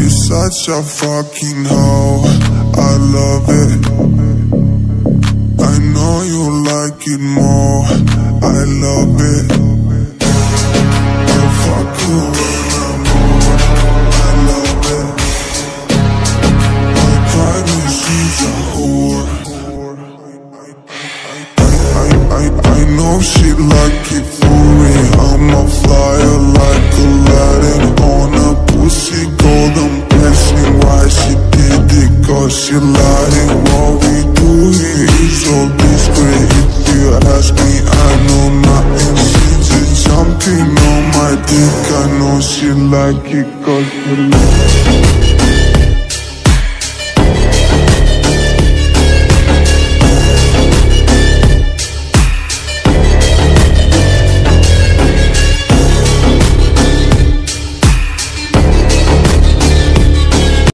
You're such a fucking hoe, I love it. I know you like it more, I love it. I'll fuck you when I'm over, I love it. My private she's a whore. I know she like it for me. I'm a flyer like Aladdin on a pussy golden blessing. Why she did it? Cause she lying. What we do here is so discreet. If you ask me, I know nothing. She's just jumping on my dick. I know she like it cause she like it.